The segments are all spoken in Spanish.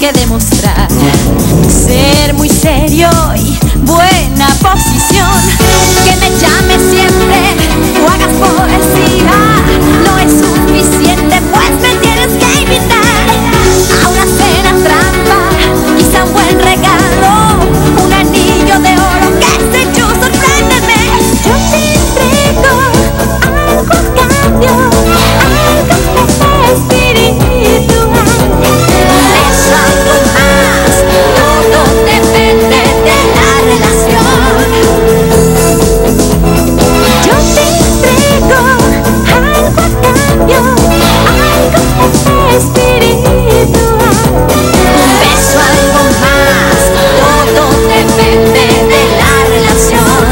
que demostrar. Ser muy serio y buena posición. Que me llames siempre o hagas poesía no es suficiente, pues me tienes que invitar a una cena trampa, quizá un buen regalo, un anillo de oro, qué sé yo, sorpréndeme. Yo te entrego algo a cambio, algo espiritual. Eso, algo más, todo depende de la relación. Yo te entrego algo a cambio, algo espiritual. Eso, algo más, todo depende de la relación.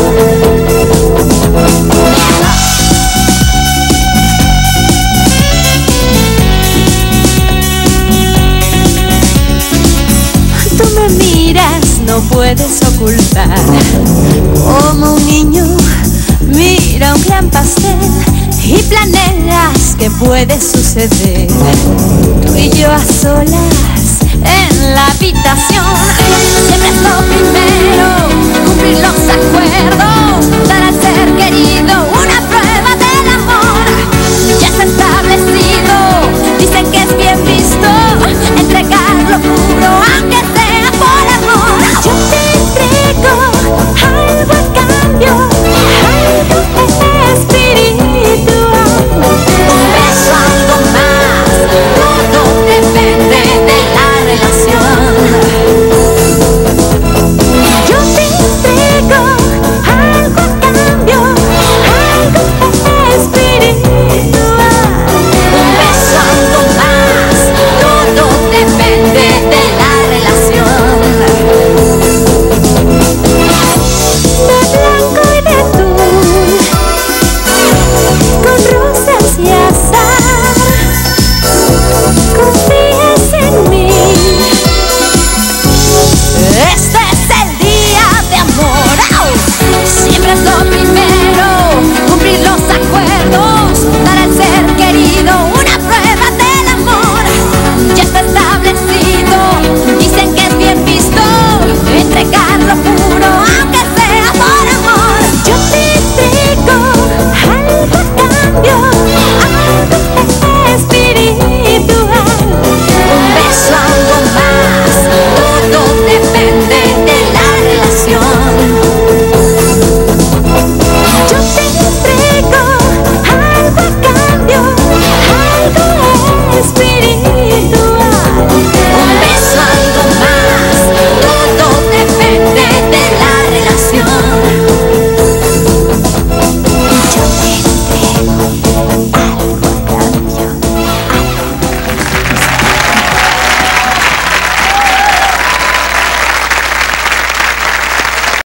Tú me miras, no puedes ocultar, como un niño mira un gran pastel y planeas qué puede suceder. Tú y yo a solas en la habitación, siempre es lo primero, cumplir los acuerdos.